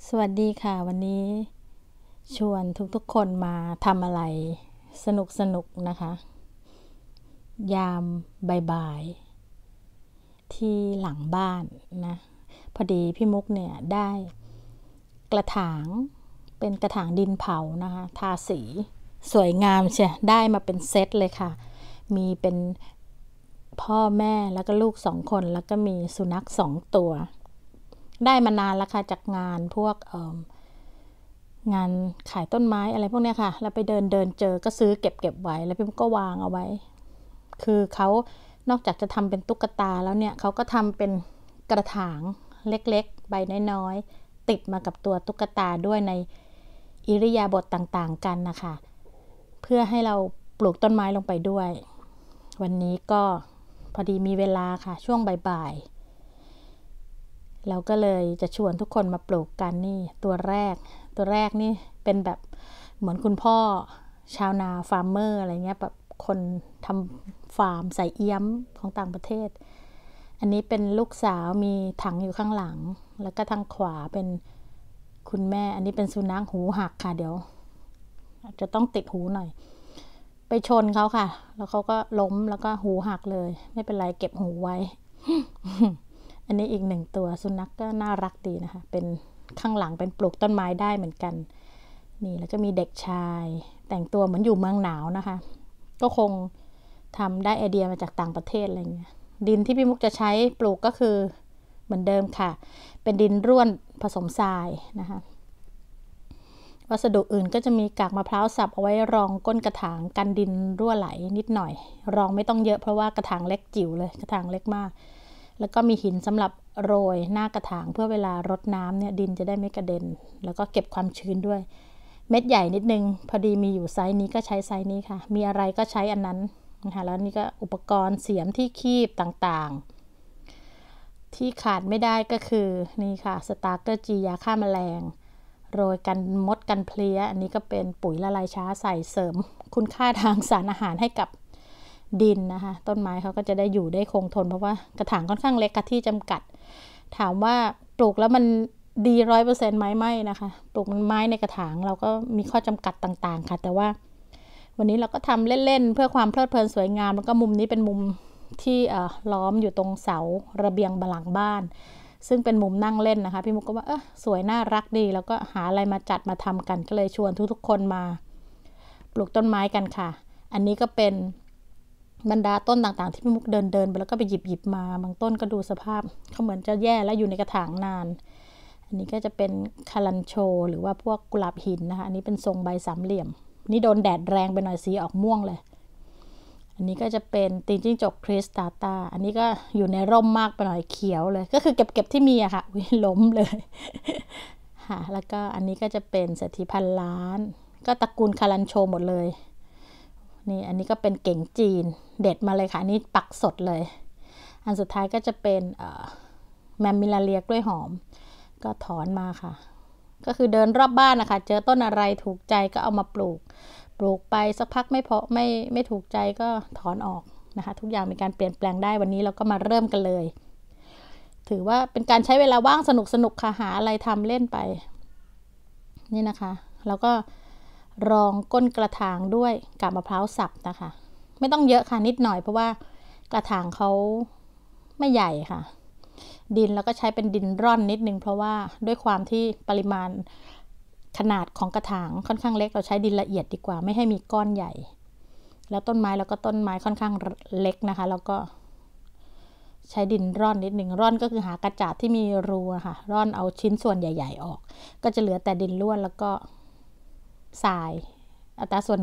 สวัสดีค่ะวันนี้ชวนทุกๆคนมาทำอะไรสนุกนะคะ ยามบ่ายๆที่หลังบ้านนะพอดีพี่มุกเนี่ยได้กระถางเป็นกระถางดินเผานะคะทาสีสวยงามเชียได้มาเป็นเซตเลยค่ะมีเป็นพ่อแม่แล้วก็ลูก2 คนแล้วก็มีสุนัข2 ตัวได้มานานแล้วค่ะจากงานพวกงานขายต้นไม้อะไรพวกนี้ค่ะแล้วไปเดินเจอก็ซื้อเก็บไว้แล้วพี่มุกก็วางเอาไว้คือเขานอกจากจะทำเป็นตุ๊กตาแล้วเนี่ยเขาก็ทำเป็นกระถางเล็กๆใบน้อยๆติดมากับตัวตุ๊กตาด้วยในอิริยาบถต่างๆกันนะคะเพื่อให้เราปลูกต้นไม้ลงไปด้วยวันนี้ก็พอดีมีเวลาค่ะช่วงบ่ายๆเราก็เลยจะชวนทุกคนมาปลูกกันนี่ตัวแรกนี่เป็นแบบเหมือนคุณพ่อชาวนาฟาร์มเมอร์อะไรเงี้ยแบบคนทำฟาร์มใส่เอี้ยมของต่างประเทศอันนี้เป็นลูกสาวมีถังอยู่ข้างหลังแล้วก็ทางขวาเป็นคุณแม่อันนี้เป็นสุนัขหูหักค่ะเดี๋ยวจะต้องติดหูหน่อยไปชนเขาค่ะแล้วเขาก็ล้มแล้วก็หูหักเลยไม่เป็นไรเก็บหูไว้ อันนี้อีก1 ตัวสุนัขก็น่ารักดีนะคะเป็นข้างหลังเป็นปลูกต้นไม้ได้เหมือนกันนี่แล้วก็มีเด็กชายแต่งตัวเหมือนอยู่เมืองหนาวนะคะก็คงทำได้ไอเดียมาจากต่างประเทศอะไรเงี้ยดินที่พี่มุกจะใช้ปลูกก็คือเหมือนเดิมค่ะเป็นดินร่วนผสมทรายนะคะวัสดุอื่นก็จะมีกากมะพร้าวสับเอาไว้รองก้นกระถางกันดินรั่วไหลนิดหน่อยรองไม่ต้องเยอะเพราะว่ากระถางเล็กจิ๋วเลยกระถางเล็กมากแล้วก็มีหินสำหรับโรยหน้ากระถางเพื่อเวลารดน้ำเนี่ยดินจะได้ไม่กระเด็นแล้วก็เก็บความชื้นด้วยเม็ดใหญ่นิดนึงพอดีมีอยู่ไซส์นี้ก็ใช้ไซส์นี้ค่ะมีอะไรก็ใช้อันนั้นนะคะแล้วนี่ก็อุปกรณ์เสียมที่คีบต่างๆที่ขาดไม่ได้ก็คือนี่ค่ะสตาร์เกอร์จียาฆ่าแมลงโรยกันมดกันเพลี้ยอันนี้ก็เป็นปุ๋ยละลายช้าใส่เสริมคุณค่าทางสารอาหารให้กับดินนะคะต้นไม้เขาก็จะได้อยู่ได้คงทนเพราะว่ากระถางค่อนข้างเล็กค่ะที่จำกัดถามว่าปลูกแล้วมันดี100%ไหมไม่นะคะปลูกไม้ในกระถางเราก็มีข้อจำกัดต่างๆค่ะแต่ว่าวันนี้เราก็ทำเล่นๆเพื่อความเพลิดเพลินสวยงามแล้วก็มุมนี้เป็นมุมที่ล้อมอยู่ตรงเสาระเบียงหลังบ้านซึ่งเป็นมุมนั่งเล่นนะคะพี่มุกก็ว่าสวยน่ารักดีแล้วก็หาอะไรมาจัดมาทำกันก็เลยชวนทุกๆคนมาปลูกต้นไม้กันค่ะอันนี้ก็เป็นบรรดาต้นต่างๆที่พี่มุกเดินไปแล้วก็ไปหยิบมาบางต้นก็ดูสภาพเขาเหมือนจะแย่แล้วอยู่ในกระถางนานอันนี้ก็จะเป็นคาลันโชหรือว่าพวกกุหลาบหินนะคะอันนี้เป็นทรงใบสามเหลี่ยมนี่โดนแดดแรงไปหน่อยสีออกม่วงเลยอันนี้ก็จะเป็นตีนจิ้งจกคริสตาตาอันนี้ก็อยู่ในร่มมากไปหน่อยเขียวเลยก็คือเก็บที่มีอะค่ะล้มเลยค่ะแล้วก็อันนี้ก็จะเป็นเศรษฐีพันล้านก็ตระกูลคาลันโชหมดเลยนี่อันนี้ก็เป็นเก๋งจีนเด็ดมาเลยค่ะอันนี้ปักสดเลยอันสุดท้ายก็จะเป็นแมมมิลาเลียกล้วยหอมก็ถอนมาค่ะก็คือเดินรอบบ้านนะคะเจอต้นอะไรถูกใจก็เอามาปลูกไปสักพักไม่พอไม่ถูกใจก็ถอนออกนะคะทุกอย่างมีการเปลี่ยนแปลงได้วันนี้เราก็มาเริ่มกันเลยถือว่าเป็นการใช้เวลาว่างสนุกค่ะหาอะไรทำเล่นไปนี่นะคะแล้วก็รองก้นกระถางด้วยกาบมะพร้าวสับนะคะไม่ต้องเยอะค่ะนิดหน่อยเพราะว่ากระถางเขาไม่ใหญ่ค่ะดินแล้วก็ใช้เป็นดินร่อนนิดนึงเพราะว่าด้วยความที่ปริมาณขนาดของกระถางค่อนข้างเล็กเราใช้ดินละเอียดดีกว่าไม่ให้มีก้อนใหญ่แล้วต้นไม้แล้วก็ต้นไม้ค่อนข้างเล็กนะคะแล้วก็ใช้ดินร่อนนิดนึงร่อนก็คือหากระจาดที่มีรูค่ะร่อนเอาชิ้นส่วนใหญ่ๆออกก็จะเหลือแต่ดินร่วนแล้วก็ทรายอัตราส่วน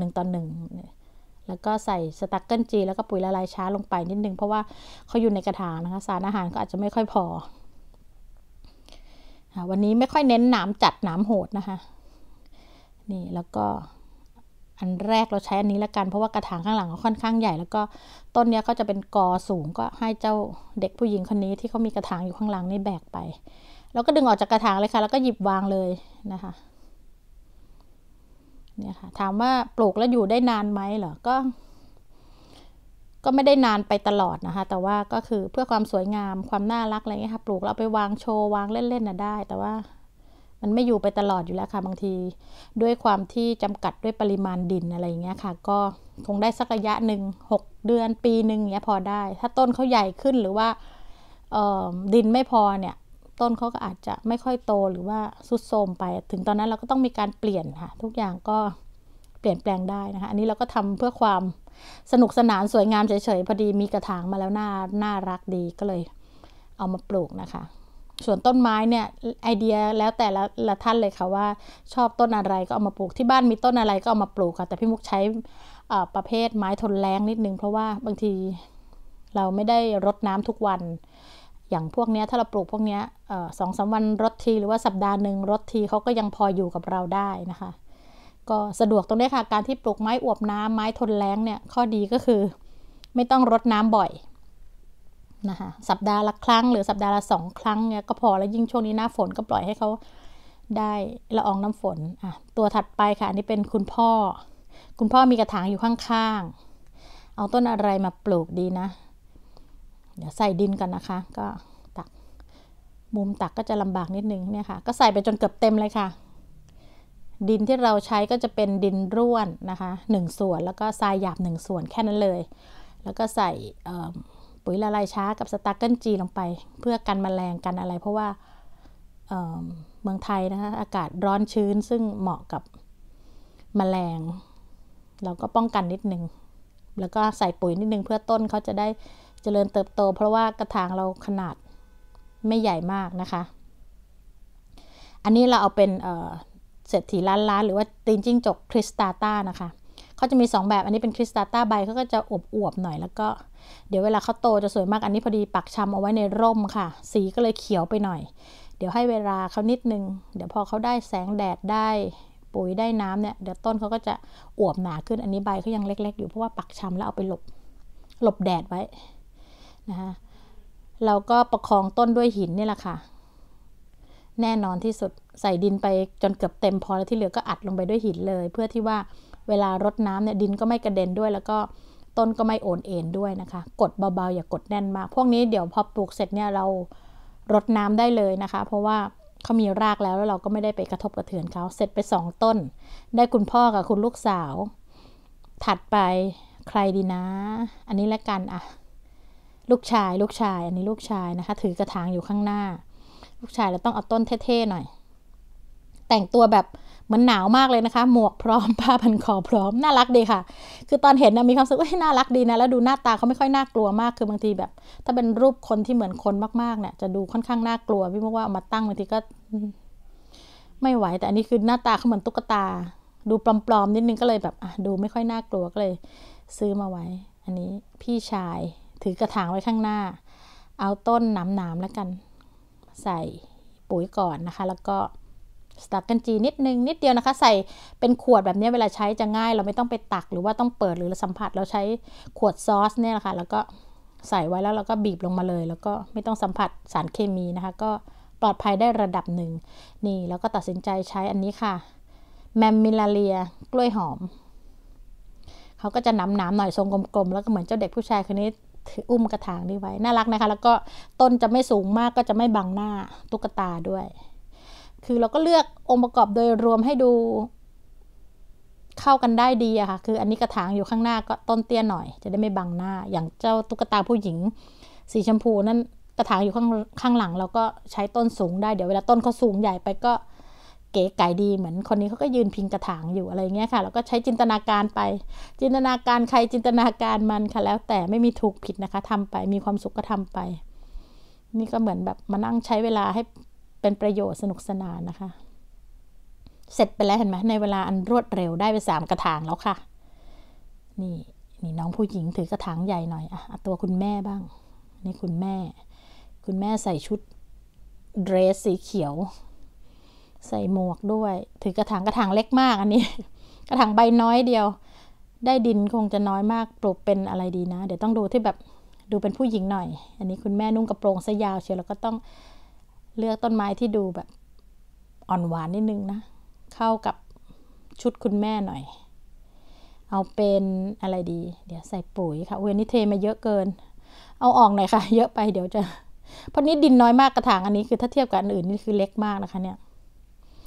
1:1แล้วก็ใส่สตั๊กเกิลจีแล้วก็ปุ๋ยละลายช้าลงไปนิดนึงเพราะว่าเขาอยู่ในกระถางนะคะสารอาหารก็อาจจะไม่ค่อยพอวันนี้ไม่ค่อยเน้นหนามจัดหนามโหดนะคะนี่แล้วก็อันแรกเราใช้อันนี้ละกันเพราะว่ากระถางข้างหลังก็ค่อนข้างใหญ่แล้วก็ต้นนี้ก็จะเป็นกอสูงก็ให้เจ้าเด็กผู้หญิงคนนี้ที่เขามีกระถางอยู่ข้างหลังนี่แบกไปแล้วก็ดึงออกจากกระถางเลยค่ะแล้วก็หยิบวางเลยนะคะเนี่ยค่ะถามว่าปลูกแล้วอยู่ได้นานไหมเหรอก็ไม่ได้นานไปตลอดนะคะแต่ว่าก็คือเพื่อความสวยงามความน่ารักอะไรเงี้ยค่ะปลูกแล้วไปวางโชว์วางเล่นๆน่ะได้แต่ว่ามันไม่อยู่ไปตลอดอยู่แล้วค่ะบางทีด้วยความที่จำกัดด้วยปริมาณดินอะไรอย่างเงี้ยค่ะก็คงได้สักระยะหนึ่ง6 เดือนปีหนึ่งเงี้ยพอได้ถ้าต้นเขาใหญ่ขึ้นหรือว่าดินไม่พอเนี่ยต้นเขาก็อาจจะไม่ค่อยโตหรือว่าทรุดโทรมไปถึงตอนนั้นเราก็ต้องมีการเปลี่ยนค่ะทุกอย่างก็เปลี่ยนแปลงได้นะคะอันนี้เราก็ทำเพื่อความสนุกสนานสวยงามเฉยๆพอดีมีกระถางมาแล้วน่ารักดีก็เลยเอามาปลูกนะคะส่วนต้นไม้เนี่ยไอเดียแล้วแต่ละท่านเลยค่ะว่าชอบต้นอะไรก็เอามาปลูกที่บ้านมีต้นอะไรก็เอามาปลูกค่ะแต่พี่มุกใช้ประเภทไม้ทนแล้งนิดนึงเพราะว่าบางทีเราไม่ได้รดน้ำทุกวันอย่างพวกนี้ถ้าเราปลูกพวกนี้2-3 วันรดทีหรือว่าสัปดาห์หนึ่งรดทีเขาก็ยังพออยู่กับเราได้นะคะก็สะดวกตรงนี้ค่ะการที่ปลูกไม้อวบน้ำไม้ทนแล้งเนี่ยข้อดีก็คือไม่ต้องรดน้ำบ่อยนะคะสัปดาห์ละครั้งหรือสัปดาห์ละ2 ครั้งเนี่ยก็พอแล้วยิ่งช่วงนี้หน้าฝนก็ปล่อยให้เขาได้ละอองน้ำฝนตัวถัดไปค่ะอันนี้เป็นคุณพ่อมีกระถางอยู่ข้างๆเอาต้นอะไรมาปลูกดีนะเดี๋ยวใส่ดินกันนะคะก็ตักมุมตักก็จะลำบากนิดนึงเนี่ยค่ะก็ใส่ไปจนเกือบเต็มเลยค่ะดินที่เราใช้ก็จะเป็นดินร่วนนะคะ1 ส่วนแล้วก็ทรายหยาบ1 ส่วนแค่นั้นเลยแล้วก็ใส่ปุ๋ยละลายช้ากับสตาร์เกิลจีลงไปเพื่อกันแมลงกันอะไรเพราะว่าเมืองไทยนะคะอากาศร้อนชื้นซึ่งเหมาะกับแมลงเราก็ป้องกันนิดนึงแล้วก็ใส่ปุ๋ยนิดนึงเพื่อต้นเขาจะได้เจริญเติบโตเพราะว่ากระถางเราขนาดไม่ใหญ่มากนะคะอันนี้เราเอาเป็นเศรษฐีล้านหรือว่าตีนจิ้งจกคริสตาต้านะคะเขาจะมี2 แบบอันนี้เป็นคริสตาต้าใบเขาก็จะอวบๆหน่อยแล้วก็เดี๋ยวเวลาเขาโตจะสวยมากอันนี้พอดีปักชำเอาไว้ในร่มค่ะสีก็เลยเขียวไปหน่อยเดี๋ยวให้เวลาเขานิดนึงเดี๋ยวพอเขาได้แสงแดดได้ปุ๋ยได้น้ำเนี่ยเดี๋ยวต้นเขาก็จะอวบหนาขึ้นอันนี้ใบเขายังเล็กๆอยู่เพราะว่าปักชำแล้วเอาไปหลบแดดไว้นะคะเราก็ประคองต้นด้วยหินนี่แหละค่ะแน่นอนที่สุดใส่ดินไปจนเกือบเต็มพอแล้วที่เหลือก็อัดลงไปด้วยหินเลยเพื่อที่ว่าเวลารดน้ำเนี่ยดินก็ไม่กระเด็นด้วยแล้วก็ต้นก็ไม่โอนเอ็นด้วยนะคะกดเบาๆอย่ากดแน่นมากพวกนี้เดี๋ยวพอปลูกเสร็จเนี่ยเรารดน้ำได้เลยนะคะเพราะว่าเขามีรากแล้วเราก็ไม่ได้ไปกระทบกระเทือนเขาเสร็จไป2 ต้นได้คุณพ่อกับคุณลูกสาวถัดไปใครดีนะอันนี้ละกันลูกชายอันนี้ลูกชายนะคะถือกระถางอยู่ข้างหน้าลูกชายเราต้องเอาต้นเท่ๆหน่อยแต่งตัวแบบเหมือนหนาวมากเลยนะคะหมวกพร้อมผ้าพันคอพร้อมน่ารักดีค่ะคือตอนเห็นนะมีความรู้สึกว่าน่ารักดีนะแล้วดูหน้าตาเขาไม่ค่อยน่ากลัวมากคือบางทีแบบถ้าเป็นรูปคนที่เหมือนคนมากๆเนี่ยจะดูค่อนข้างน่ากลัวพี่บอกว่าเอามาตั้งบางทีก็ไม่ไหวแต่อันนี้คือหน้าตาเขาเหมือนตุ๊กตาดูปลอมๆนิดนึงก็เลยแบบดูไม่ค่อยน่ากลัวก็เลยซื้อมาไว้อันนี้พี่ชายถือกระถางไว้ข้างหน้าเอาต้นหนามๆแล้วกันใส่ปุ๋ยก่อนนะคะแล้วก็สตาร์เกิลจีนิดเดียวนะคะใส่เป็นขวดแบบนี้เวลาใช้จะง่ายเราไม่ต้องไปตักหรือว่าต้องเปิดหรือสัมผัสเราใช้ขวดซอสเนี่ยแหละค่ะแล้วก็ใส่ไว้แล้วเราก็บีบลงมาเลยแล้วก็ไม่ต้องสัมผัสสารเคมีนะคะก็ปลอดภัยได้ระดับหนึ่งนี่แล้วก็ตัดสินใจใช้อันนี้ค่ะแมมมิลาเลียกล้วยหอมเขาก็จะหนามหน่อยทรงกลมๆแล้วก็เหมือนเจ้าเด็กผู้ชายคนนี้ถืออุ้มกระถางนี้ไว้น่ารักนะคะแล้วก็ต้นจะไม่สูงมากก็จะไม่บังหน้าตุ๊กตาด้วยคือเราก็เลือกองค์ประกอบโดยรวมให้ดูเข้ากันได้ดีอะค่ะคืออันนี้กระถางอยู่ข้างหน้าก็ต้นเตี้ยหน่อยจะได้ไม่บังหน้าอย่างเจ้าตุ๊กตาผู้หญิงสีชมพูนั่นกระถางอยู่ข้างหลังเราก็ใช้ต้นสูงได้เดี๋ยวเวลาต้นเขาสูงใหญ่ไปก็เก๋ไก๋ดีเหมือนคนนี้เขาก็ยืนพิงกระถางอยู่อะไรเงี้ยค่ะแล้วก็ใช้จินตนาการไปจินตนาการใครจินตนาการมันค่ะแล้วแต่ไม่มีถูกผิดนะคะทำไปมีความสุขก็ทำไปนี่ก็เหมือนแบบมานั่งใช้เวลาให้เป็นประโยชน์สนุกสนานนะคะเสร็จไปแล้วเห็นไหมในเวลาอันรวดเร็วได้ไป3 กระถางแล้วค่ะนี่น้องผู้หญิงถือกระถางใหญ่หน่อยตัวคุณแม่บ้างนี่คุณแม่ใส่ชุดเดรสสีเขียวใส่หมวกด้วยถือกระถางเล็กมากอันนี้กระถางใบน้อยเดียวได้ดินคงจะน้อยมากปลูกเป็นอะไรดีนะเดี๋ยวต้องดูที่แบบดูเป็นผู้หญิงหน่อยอันนี้คุณแม่นุ่งกระโปรงซะยาวเชียวแล้วก็ต้องเลือกต้นไม้ที่ดูแบบอ่อนหวานนิดนึงนะเข้ากับชุดคุณแม่หน่อยเอาเป็นอะไรดีเดี๋ยวใส่ปุ๋ยค่ะนี่เทมาเยอะเกินเอาออกหน่อยค่ะเยอะไปเดี๋ยวจะเพราะนี้ดินน้อยมากกระถางอันนี้คือถ้าเทียบกับอันอื่นนี่คือเล็กมากนะคะเนี่ย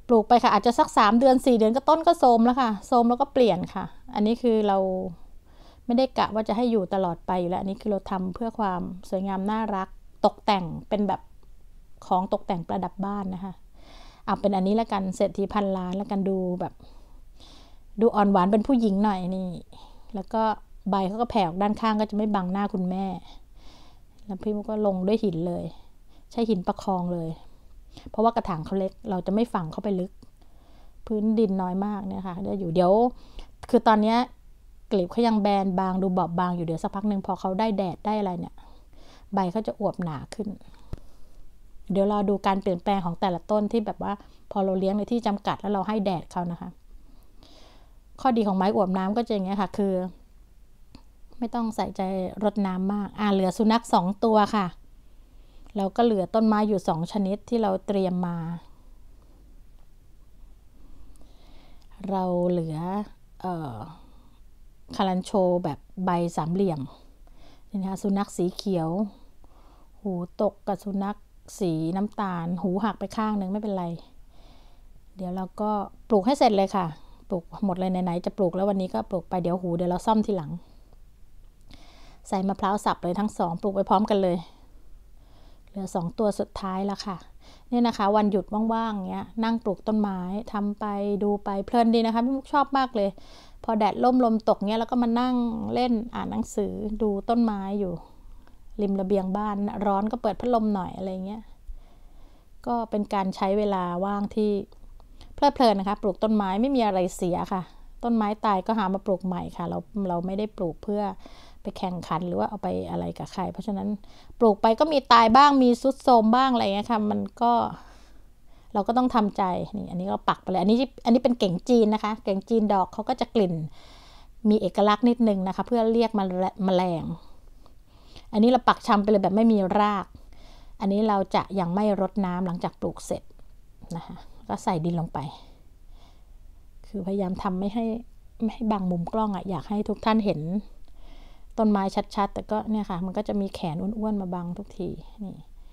ปลูกไปค่ะอาจจะสัก3 เดือน4 เดือนก็ต้นก็โทรมแล้วค่ะโทรมแล้วก็เปลี่ยนค่ะอันนี้คือเราไม่ได้กะว่าจะให้อยู่ตลอดไปอยู่แล้วอันนี้คือเราทำเพื่อความสวยงามน่ารักตกแต่งเป็นแบบของตกแต่งประดับบ้านนะคะเอาเป็นอันนี้แล้วกันเศรษฐีพันล้านแล้วกันดูแบบดูอ่อนหวานเป็นผู้หญิงหน่อยนี่แล้วก็ใบเขาก็แผ่ออกด้านข้างก็จะไม่บังหน้าคุณแม่แล้วพี่มุกก็ลงด้วยหินเลยใช้หินประคองเลยเพราะว่ากระถางเขาเล็กเราจะไม่ฝังเข้าไปลึกพื้นดินน้อยมากเนี่ยค่ะเดี๋ยวคือตอนนี้กลีบเขายังแบนบางดูบอบบางอยู่เดี๋ยวสักพักหนึ่งพอเขาได้แดดได้อะไรเนี่ยใบเขาจะอวบหนาขึ้นเดี๋ยวรอดูการเปลี่ยนแปลงของแต่ละต้นที่แบบว่าพอเราเลี้ยงในที่จำกัดแล้วเราให้แดดเขานะคะข้อดีของไม้อวบน้ำก็จะอย่างเงี้ยค่ะคือไม่ต้องใส่ใจรดน้ำมากเหลือสุนัข2 ตัวค่ะเราก็เหลือต้นไม้อยู่2 ชนิดที่เราเตรียมมาเราเหลือคารันโชแบบใบ3 เหลี่ยมนี่นะคะสุนัขสีเขียวหูตกกับสุนัขสีน้ำตาลหูหักไปข้างหนึ่งไม่เป็นไรเดี๋ยวเราก็ปลูกให้เสร็จเลยค่ะปลูกหมดเลยไหนๆจะปลูกแล้ววันนี้ก็ปลูกไปเดี๋ยวเราซ่อมทีหลังใส่มะพร้าวสับเลยทั้ง2ปลูกไปพร้อมกันเลยเหลือ2 ตัวสุดท้ายแล้วค่ะนี่นะคะวันหยุดว่างๆเงี้ยนั่งปลูกต้นไม้ทำไปดูไปเพลินดีนะคะพี่มุกชอบมากเลยพอแดดล่มลมตกเงี้ยแล้วก็มานั่งเล่นอ่านหนังสือดูต้นไม้อยู่ริมระเบียงบ้านร้อนก็เปิดพัดลมหน่อยอะไรเงี้ยก็เป็นการใช้เวลาว่างที่เพลิดเพลินนะคะปลูกต้นไม้ไม่มีอะไรเสียค่ะต้นไม้ตายก็หามาปลูกใหม่ค่ะเราไม่ได้ปลูกเพื่อไปแข่งขันหรือว่าเอาไปอะไรกับใครเพราะฉะนั้นปลูกไปก็มีตายบ้างมีทรุดโทรมบ้างอะไรเงี้ยค่ะมันก็เราก็ต้องทำใจนี่อันนี้ก็ปักไปเลยอันนี้เป็นเก่งจีนนะคะเก่งจีนดอกเขาก็จะกลิ่นมีเอกลักษณ์นิดนึงนะคะเพื่อเรียกแมลงอันนี้เราปักชำไปเลยแบบไม่มีรากอันนี้เราจะยังไม่รดน้ำหลังจากปลูกเสร็จนะคะก็ใส่ดินลงไปคือพยายามทำไม่ให้บังมุมกล้องอยากให้ทุกท่านเห็นต้นไม้ชัดๆแต่ก็เนี่ยค่ะมันก็จะมีแขนอ้วนๆมาบังทุกทีนี่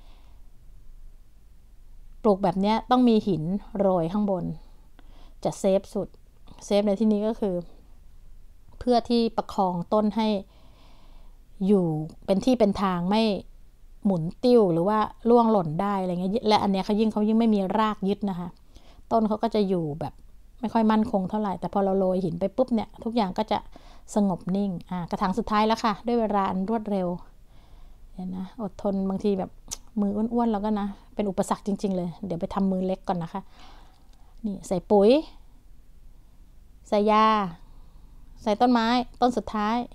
ปลูกแบบนี้ต้องมีหินโรยข้างบนจะเซฟสุดเซฟในที่นี้ก็คือเพื่อที่ประคองต้นให้อยู่เป็นที่เป็นทางไม่หมุนติ้วหรือว่าล่วงหล่นได้อะไรเงี้ยและอันเนี้ยเขายิ่งไม่มีรากยึดนะคะต้นเขาก็จะอยู่แบบไม่ค่อยมั่นคงเท่าไหร่แต่พอเราโรยหินไปปุ๊บเนี่ยทุกอย่างก็จะสงบนิ่งกระถางสุดท้ายแล้วค่ะด้วยเวลาอันรวดเร็วเห็นนะอดทนบางทีแบบมืออ้วนๆแล้วก็นะเป็นอุปสรรคจริงๆเลยเดี๋ยวไปทำมือเล็กก่อนนะคะนี่ใส่ปุ๋ยใส่ยาใส่ต้นไม้ต้นสุดท้าย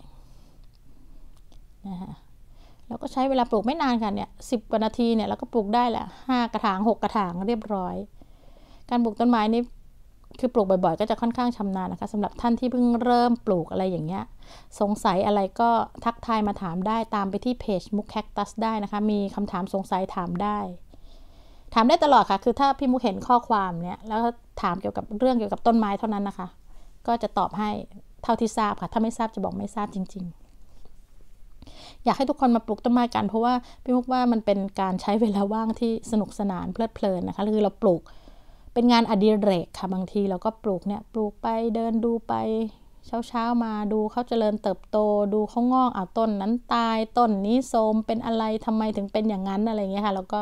นะคะแล้วก็ใช้เวลาปลูกไม่นานค่ะเนี่ย10 กว่านาทีเนี่ยเราก็ปลูกได้แหละ5 กระถาง6 กระถางเรียบร้อยการปลูกต้นไม้นี่คือปลูกบ่อยๆก็จะค่อนข้างชำนาญนะคะสำหรับท่านที่เพิ่งเริ่มปลูกอะไรอย่างเงี้ยสงสัยอะไรก็ทักทายมาถามได้ตามไปที่เพจมุกแคคตัสได้นะคะมีคำถามสงสัยถามได้ตลอดค่ะคือถ้าพี่มุกเห็นข้อความเนี่ยแล้วถามเกี่ยวกับเรื่องเกี่ยวกับต้นไม้เท่านั้นนะคะก็จะตอบให้เท่าที่ทราบค่ะถ้าไม่ทราบจะบอกไม่ทราบจริงๆอยากให้ทุกคนมาปลูกต้นไม้กันเพราะว่าพี่มุกว่ามันเป็นการใช้เวลาว่างที่สนุกสนานเพลิดเพลินนะคะคือเราปลูกเป็นงานอดิเรกค่ะบางทีเราก็ปลูกไปเดินดูไปเช้ามาดูเขาเจริญเติบโตดูเขางอกต้นนั้นตายต้นนี้โทรมเป็นอะไรทำไมถึงเป็นอย่างนั้นอะไรเงี้ยค่ะแล้วก็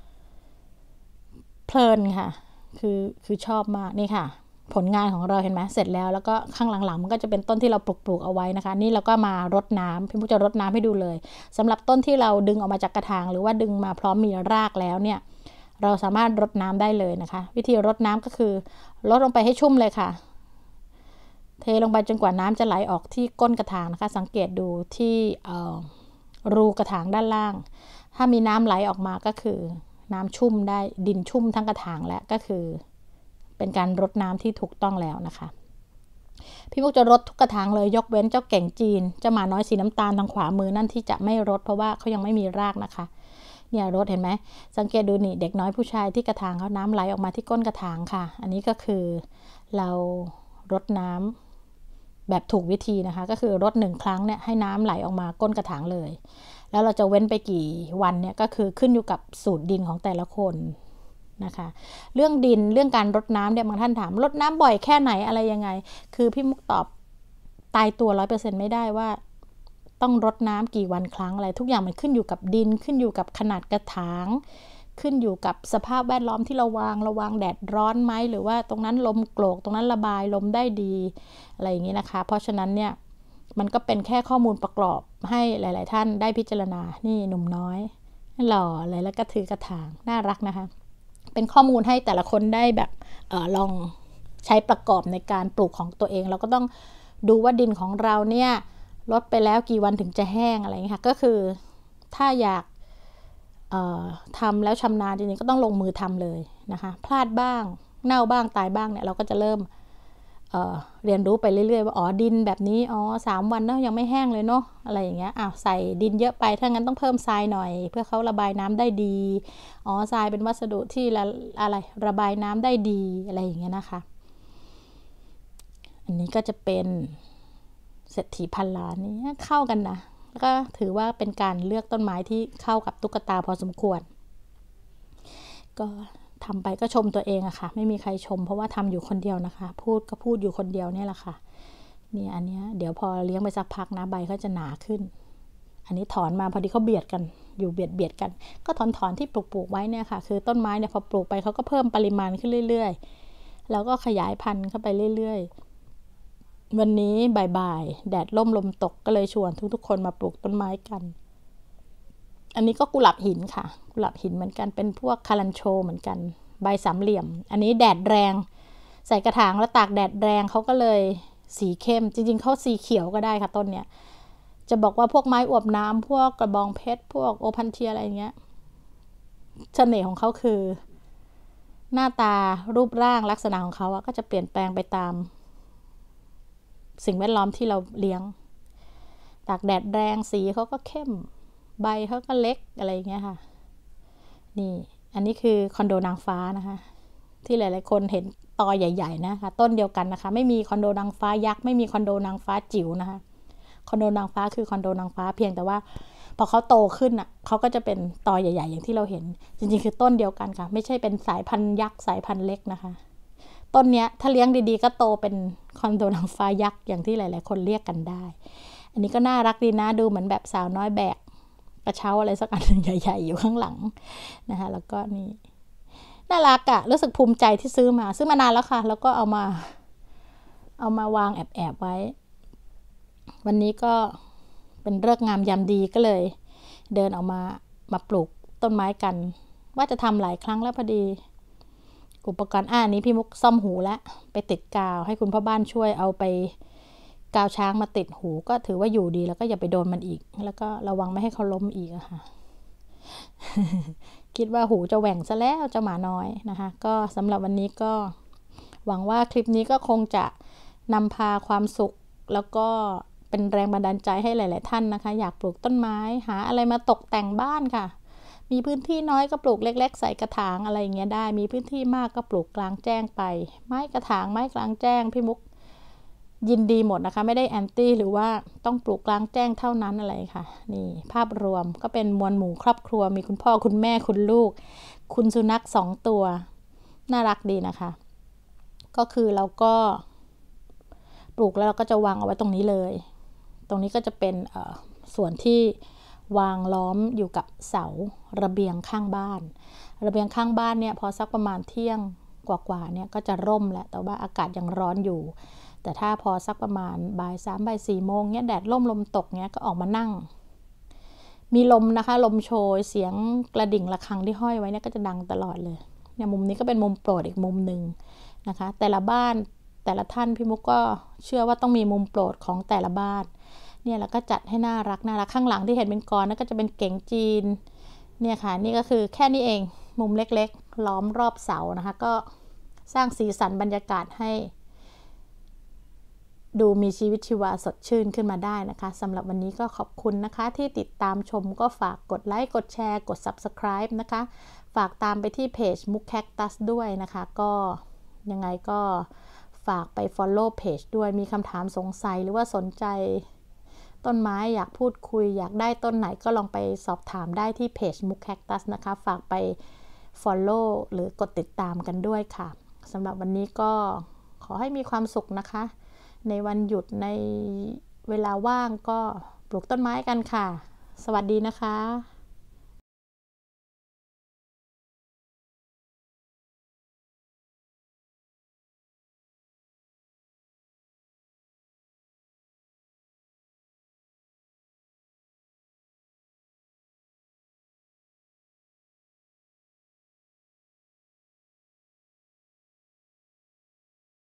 เพลินค่ะคือชอบมากนี่ค่ะผลงานของเราเห็นไหมเสร็จแล้วก็ข้างหลังๆมันก็จะเป็นต้นที่เราปลูกเอาไว้นะคะนี่เราก็มารดน้ำพี่มุกจะรดน้ำให้ดูเลยสำหรับต้นที่เราดึงออกมาจากกระถางหรือว่าดึงมาพร้อมมีรากแล้วเนี่ยเราสามารถรดน้ำได้เลยนะคะวิธีรดน้ำก็คือรดลงไปให้ชุ่มเลยค่ะเทลงไปจนกว่าน้ำจะไหลออกที่ก้นกระถางนะคะสังเกตดูที่รูกระถางด้านล่างถ้ามีน้ำไหลออกมาก็คือน้ำชุ่มได้ดินชุ่มทั้งกระถางและก็คือเป็นการรดน้ำที่ถูกต้องแล้วนะคะพี่มุกจะรดทุกกระถางเลยยกเว้นเจ้าเก่งจีนเจ้าหมาน้อยสีน้ำตาลทางขวามือนั่นที่จะไม่รดเพราะว่าเขายังไม่มีรากนะคะเนี่ยรดเห็นไหมสังเกตดูนี่เด็กน้อยผู้ชายที่กระถางเขาน้ำไหลออกมาที่ก้นกระถางค่ะอันนี้ก็คือเรารดน้ำแบบถูกวิธีนะคะก็คือรด1 ครั้งเนี่ยให้น้ำไหลออกมาก้นกระถางเลยแล้วเราจะเว้นไปกี่วันเนี่ยก็คือขึ้นอยู่กับสูตรดินของแต่ละคนนะคะเรื่องดินเรื่องการรดน้ำเนี่ยบางท่านถามรดน้ำบ่อยแค่ไหนอะไรยังไงคือพี่มุกตอบตายตัว 100% ไม่ได้ว่าต้องรดน้ำกี่วันครั้งอะไรทุกอย่างมันขึ้นอยู่กับดินขึ้นอยู่กับขนาดกระถางขึ้นอยู่กับสภาพแวดล้อมที่ระวังแดดร้อนไหมหรือว่าตรงนั้นลมโกรกตรงนั้นระบายลมได้ดีอะไรอย่างนี้นะคะเพราะฉะนั้นเนี่ยมันก็เป็นแค่ข้อมูลประกอบให้หลายๆท่านได้พิจารณานี่หนุ่มน้อยหล่อเลยแล้วก็ถือกระถางน่ารักนะคะเป็นข้อมูลให้แต่ละคนได้แบบลองใช้ประกอบในการปลูกของตัวเองเราก็ต้องดูว่าดินของเราเนี่ยลดไปแล้วกี่วันถึงจะแห้งอะไรอย่างนี้ค่ะก็คือถ้าอยากทำแล้วชำนาญจริงๆก็ต้องลงมือทำเลยนะคะพลาดบ้างเน่าบ้างตายบ้างเนี่ยเราก็จะเริ่มเรียนรู้ไปเรื่อยๆว่าอ๋อดินแบบนี้อ๋อ3 วันเนาะยังไม่แห้งเลยเนาะอะไรอย่างเงี้ยใส่ดินเยอะไปถ้างั้นต้องเพิ่มทรายหน่อยเพื่อเขาระบายน้ำได้ดีอ๋อทรายเป็นวัสดุที่ระบายน้ำได้ดีอะไรอย่างเงี้ยนะคะอันนี้ก็จะเป็นเศรษฐีพันล้านนี้เข้ากันนะแล้วก็ถือว่าเป็นการเลือกต้นไม้ที่เข้ากับตุ๊กตาพอสมควรก็ทำไปก็ชมตัวเองอะค่ะไม่มีใครชมเพราะว่าทำอยู่คนเดียวนะคะพูดอยู่คนเดียวนี่แหละค่ะนี่อันนี้เดี๋ยวพอเลี้ยงไปสักพักนะใบเขาจะหนาขึ้นอันนี้ถอนมาพอดีเขาเบียดกันอยู่เบียดกันก็ถอนที่ปลูกไว้เนี่ยค่ะคือต้นไม้เนี่ยพอปลูกไปเขาก็เพิ่มปริมาณขึ้นเรื่อยๆแล้วก็ขยายพันธุ์เข้าไปเรื่อยๆวันนี้บ่ายๆแดดร่มลมตกก็เลยชวนทุกๆคนมาปลูกต้นไม้กันอันนี้ก็กุหลาบหินค่ะกุหลาบหินเหมือนกันเป็นพวกคารันโชเหมือนกันใบสามเหลี่ยมอันนี้แดดแรงใส่กระถางแล้วตากแดดแรงเขาก็เลยสีเข้มจริงๆเขาสีเขียวก็ได้ค่ะต้นเนี้ยจะบอกว่าพวกไม้อวบน้ำพวกกระบองเพชรพวกโอพันเทียอะไรเงี้ยเสน่ห์ของเขาคือหน้าตารูปร่างลักษณะของเขาก็จะเปลี่ยนแปลงไปตามสิ่งแวดล้อมที่เราเลี้ยงตากแดดแรงสีเขาก็เข้มใบเขาก็เล็กอะไรเงี้ยค่ะนี่อันนี้คือคอนโดนางฟ้านะคะที่หลายๆคนเห็นตอใหญ่ๆนะคะต้นเดียวกันนะคะไม่มีคอนโดนางฟ้ายักษ์ไม่มีคอนโดนางฟ้าจิ๋วนะคะคอนโดนางฟ้าคือคอนโดนางฟ้าเพียงแต่ว่าพอเขาโตขึ้นเขาก็จะเป็นตอใหญ่ๆอย่างที่เราเห็นจริงๆคือต้นเดียวกันค่ะไม่ใช่เป็นสายพันธุ์ยักษ์สายพันธุ์เล็กนะคะต้นเนี้ยถ้าเลี้ยงดีๆก็โตเป็นคอนโดนางฟ้ายักษ์อย่างที่หลายๆคนเรียกกันได้อันนี้ก็น่ารักดีนะดูเหมือนแบบสาวน้อยแบกกระเช้าอะไรสักอันใหญ่ๆอยู่ข้างหลังนะคะแล้วก็นี่น่ารักรู้สึกภูมิใจที่ซื้อมานานแล้วค่ะแล้วก็เอามาวางแอบไว้วันนี้ก็เป็นฤกษ์งามยามดีก็เลยเดินออกมาปลูกต้นไม้กันว่าจะทำหลายครั้งแล้วพอดีอุปกรณ์นี้พี่มุกซ่อมหูแล้วไปติดกาวให้คุณพ่อบ้านช่วยเอาไปกาวช้างมาติดหูก็ถือว่าอยู่ดีแล้วก็อย่าไปโดนมันอีกแล้วก็ระวังไม่ให้เขาล้มอีกค่ะ คิดว่าหูจะแหว่งซะแล้วเจ้าหมาน้อยนะคะก็สำหรับวันนี้ก็หวังว่าคลิปนี้ก็คงจะนำพาความสุขแล้วก็เป็นแรงบันดาลใจให้หลายๆท่านนะคะอยากปลูกต้นไม้หาอะไรมาตกแต่งบ้านค่ะมีพื้นที่น้อยก็ปลูกเล็กๆใส่กระถางอะไรอย่างเงี้ยได้มีพื้นที่มากก็ปลูกกลางแจ้งไปไม้กระถางไม้กลางแจ้งพี่มุกยินดีหมดนะคะไม่ได้แอนตี้หรือว่าต้องปลูกกลางแจ้งเท่านั้นอะไรค่ะนี่ภาพรวมก็เป็นมวลหมู่ครอบครัวมีคุณพ่อคุณแม่คุณลูกคุณสุนัข2 ตัวน่ารักดีนะคะก็คือเราก็ปลูกแล้วเราก็จะวางเอาไว้ตรงนี้เลยตรงนี้ก็จะเป็นส่วนที่วางล้อมอยู่กับเสาระเบียงข้างบ้านระเบียงข้างบ้านเนี่ยพอสักประมาณเที่ยงกว่าๆเนี่ยก็จะร่มแหละแต่ว่าอากาศยังร้อนอยู่แต่ถ้าพอสักประมาณบ่าย3บ่าย4โมงเนี่ยแดดร่มลมตกเนี่ยก็ออกมานั่งมีลมนะคะลมโชยเสียงกระดิ่งระฆังที่ห้อยไว้เนี่ยก็จะดังตลอดเลยเนี่ยมุมนี้ก็เป็นมุมโปรดอีกมุมหนึ่งนะคะแต่ละบ้านแต่ละท่านพี่มุกก็เชื่อว่าต้องมีมุมโปรดของแต่ละบ้านเนี่ยแล้วก็จัดให้น่ารักข้างหลังที่เห็นเป็นกรนั่นก็จะเป็นเก๋งจีนเนี่ยค่ะนี่ก็คือแค่นี้เองมุมเล็กๆล้อมรอบเสานะคะก็สร้างสีสันบรรยากาศให้ดูมีชีวิตชีวาสดชื่นขึ้นมาได้นะคะสำหรับวันนี้ก็ขอบคุณนะคะที่ติดตามชมก็ฝากกดไลค์กดแชร์กด Subscribe นะคะฝากตามไปที่เพจมุกแคคตัสด้วยนะคะก็ยังไงก็ฝากไป follow page ด้วยมีคำถามสงสัยหรือว่าสนใจต้นไม้อยากพูดคุยอยากได้ต้นไหนก็ลองไปสอบถามได้ที่เพจมุกแคคตัสนะคะฝากไป follow หรือกดติดตามกันด้วยค่ะสำหรับวันนี้ก็ขอให้มีความสุขนะคะในวันหยุดในเวลาว่างก็ปลูกต้นไม้กันค่ะสวัสดีนะคะ